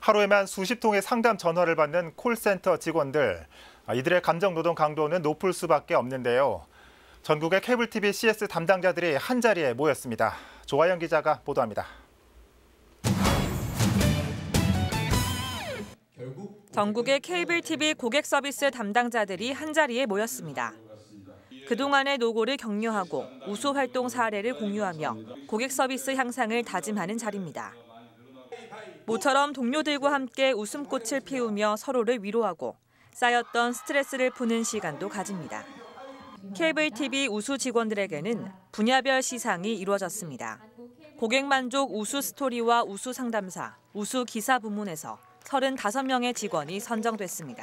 하루에만 수십 통의 상담 전화를 받는 콜센터 직원들. 이들의 감정 노동 강도는 높을 수밖에 없는데요. 전국의 케이블 TV CS 담당자들이 한자리에 모였습니다. 조아영 기자가 보도합니다. 전국의 케이블 TV 고객 서비스 담당자들이 한자리에 모였습니다. 그동안의 노고를 격려하고 우수 활동 사례를 공유하며 고객 서비스 향상을 다짐하는 자리입니다. 모처럼 동료들과 함께 웃음꽃을 피우며 서로를 위로하고 쌓였던 스트레스를 푸는 시간도 가집니다. 케이블 TV 우수 직원들에게는 분야별 시상이 이루어졌습니다. 고객 만족 우수 스토리와 우수 상담사, 우수 기사 부문에서 35명의 직원이 선정됐습니다.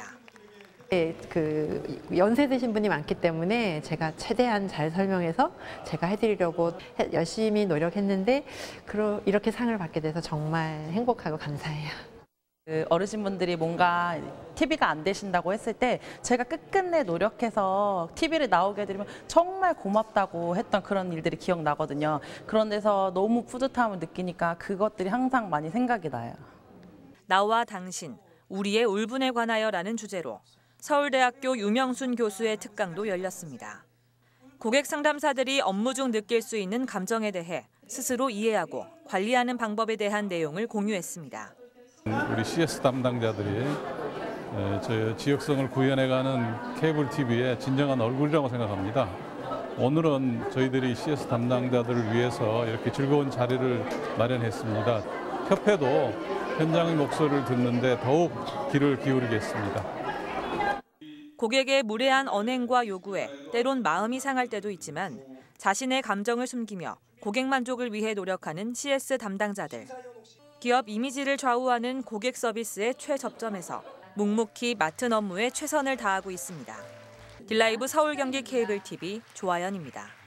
연세 드신 분이 많기 때문에 제가 최대한 잘 설명해서 제가 해드리려고 열심히 노력했는데 이렇게 상을 받게 돼서 정말 행복하고 감사해요. 어르신분들이 뭔가 TV가 안 되신다고 했을 때 제가 끝끝내 노력해서 TV를 나오게 해드리면 정말 고맙다고 했던 그런 일들이 기억나거든요. 그런 데서 너무 뿌듯함을 느끼니까 그것들이 항상 많이 생각이 나요. 나와 당신, 우리의 울분에 관하여라는 주제로 서울대학교 유명순 교수의 특강도 열렸습니다. 고객 상담사들이 업무 중 느낄 수 있는 감정에 대해 스스로 이해하고 관리하는 방법에 대한 내용을 공유했습니다. 우리 CS 담당자들이 저희 지역성을 구현해가는 케이블 TV의 진정한 얼굴이라고 생각합니다. 오늘은 저희들이 CS 담당자들을 위해서 이렇게 즐거운 자리를 마련했습니다. 협회도 현장의 목소리를 듣는데 더욱 귀를 기울이겠습니다. 고객의 무례한 언행과 요구에 때론 마음이 상할 때도 있지만 자신의 감정을 숨기며 고객 만족을 위해 노력하는 CS 담당자들. 기업 이미지를 좌우하는 고객 서비스의 최접점에서 묵묵히 맡은 업무에 최선을 다하고 있습니다. 딜라이브 서울 경기 케이블 TV 조아연입니다.